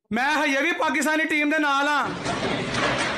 ਮੈਂ ਹਜੇ ਵੀ ਪਾਕਿਸਤਾਨੀ ਟੀਮ ਦੇ ਨਾਲ ਆ।